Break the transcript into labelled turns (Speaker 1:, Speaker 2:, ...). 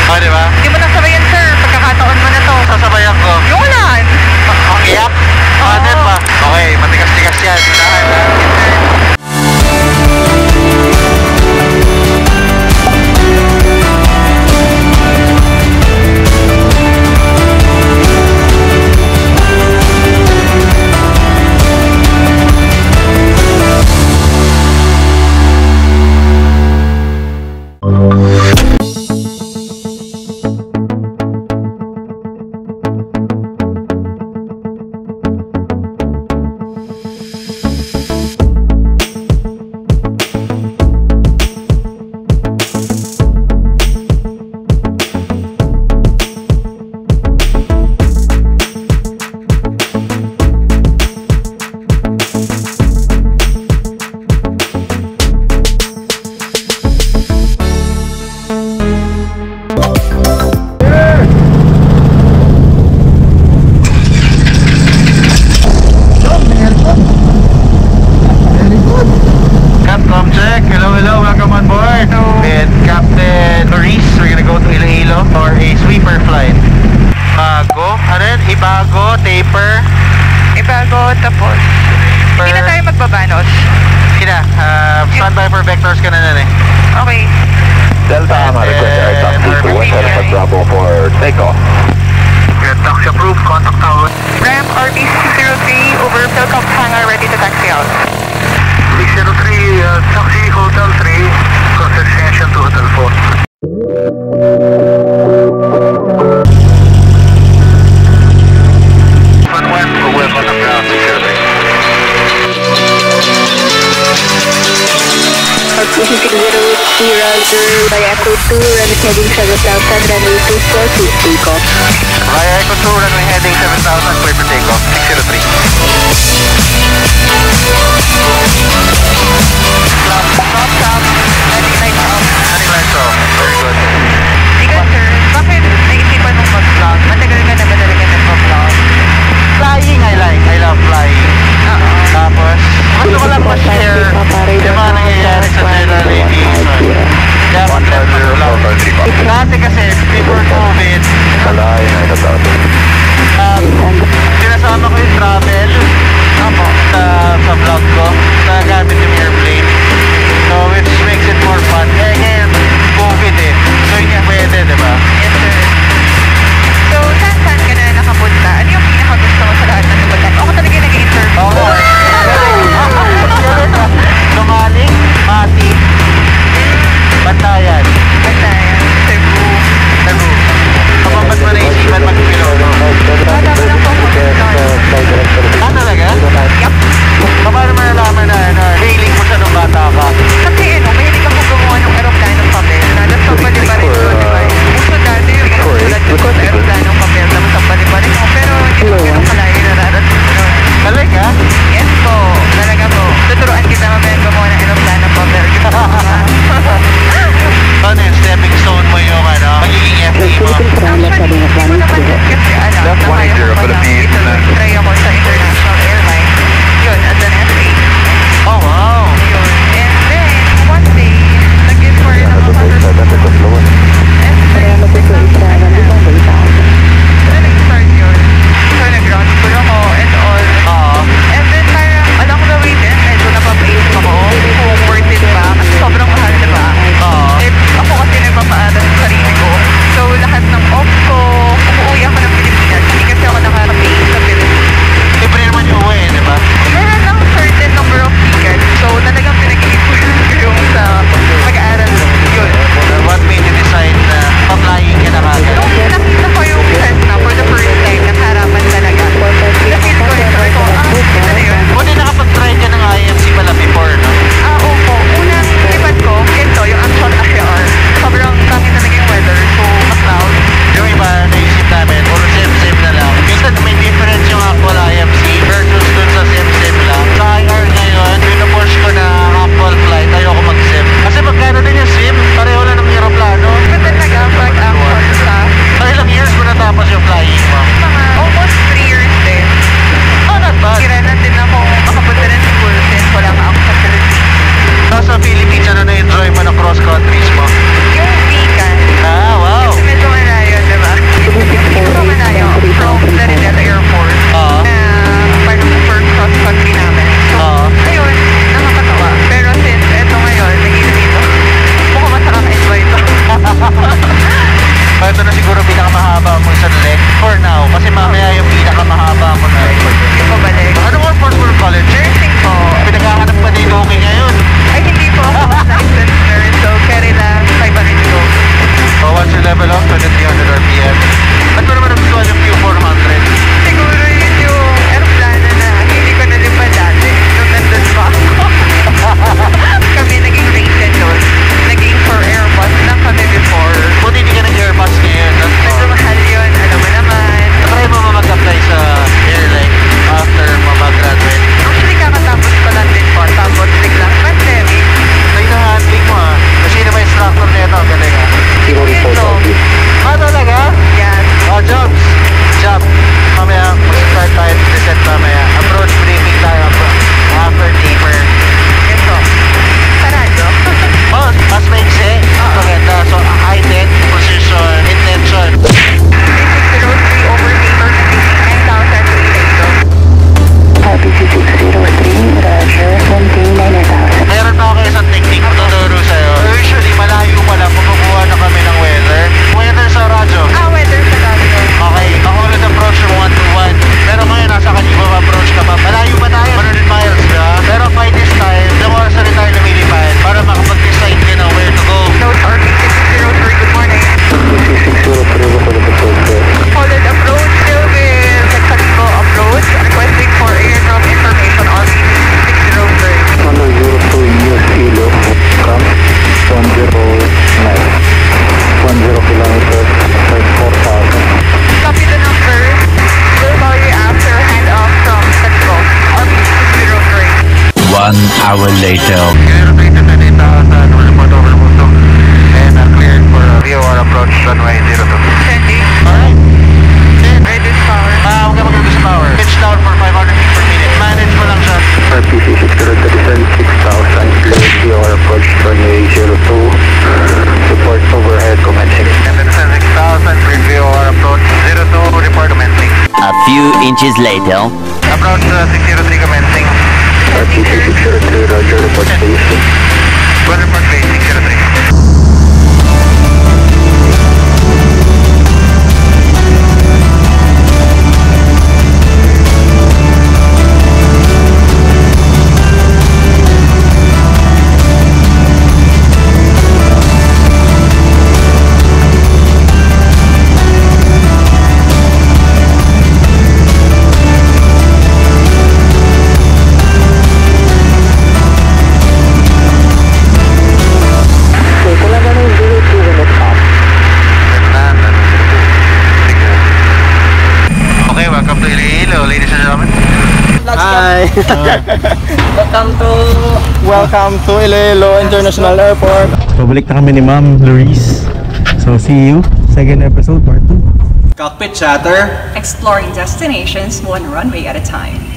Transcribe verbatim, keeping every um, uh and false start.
Speaker 1: O, di ba?
Speaker 2: Hindi mo nasabayan, sir. Pagkakataon mo na to.
Speaker 1: Sasabayan ko.
Speaker 2: Yung ulan.
Speaker 1: Ang iyak?
Speaker 2: Oo.
Speaker 1: Ano ba? Okay, matigas-tigas yan. Unahan ha. Ibago, taper.
Speaker 2: Ibago, tapos hindi na tayo magbabanos.
Speaker 1: Hindi na, uh, standby for vectors ka na nun eh.
Speaker 2: Okay.
Speaker 3: Delta, I'm request aircraft two two one seven for Bravo for takeoff.
Speaker 1: Good, taxi approved, contact tower.
Speaker 2: Ramp R B six zero three, over Philcox hangar, ready to taxi out.
Speaker 1: six zero three, uh, taxi Hotel three, process destination to Hotel four.
Speaker 4: Roger, via Echo two, runway heading seven thousand, runway two four, please take off.
Speaker 1: Via Echo two, runway heading seven thousand, clear for takeoff, six zero three. Stop, stop, stop, heading lights off. Heading lights off, very good.
Speaker 2: Ikaw, sir, bakit naisipan mong mag-vlog? Matagal ka na ba talaga nag-vlog?
Speaker 1: Flying I like, I love flying.
Speaker 2: Oo.
Speaker 1: Tapos, gusto ko lang ma-share yung mga nangyayari sa general aviation. Kaya mag-live ko lang. Dati kasi, before COVID, um, sinasama ko yung travel ako, sa, sa vlog ko, sa gamit yung airplane. So, which makes it more fun. Eh, ngayon, COVID eh. So, hindi pwede, diba?
Speaker 2: Yes, sir. So, saan saan ka na nakapunta? Ano yung pinakagusto mo sa lahat ng lugar? Ako talaga nag-interview.
Speaker 1: Oo. Lumaling, Mati, Bantayan.
Speaker 2: Bantayan, Cebu.
Speaker 1: Cebu. Kapag ba't mo naisipan mag-piloto?
Speaker 2: Wala ko lang po.
Speaker 1: Ah, talaga?
Speaker 2: Yup.
Speaker 1: Paano mo nalaman na, ano, hailing
Speaker 5: hour later.
Speaker 1: Clear operator na eight thousand, will report over Mundo. And uh, cleared for uh, V O R approach runway zero two.
Speaker 2: Sending.
Speaker 1: Alright. Then,
Speaker 2: Reduce power.
Speaker 1: ah, huwag ka mag-reduce power. Pitch down for five hundred feet per minute. Manage mo lang siya.
Speaker 3: R P C six zero descend six thousand, cleared V O R approach runway zero two. Support overhead commencing.
Speaker 1: And then descend six thousand, cleared V O R approach zero two, report commencing.
Speaker 5: A few inches later.
Speaker 1: Approach uh, six zero three commencing.
Speaker 3: R P C six zero three, roger, report basic.
Speaker 1: One report base six zero three. Okay, welcome to Iloilo, ladies and gentlemen.
Speaker 6: Hi! Welcome to Welcome to Iloilo International Airport. Pabalik na kami ni Ma'am Luis. So see you second episode part two. Cockpit chatter.
Speaker 7: Exploring destinations one runway at a time.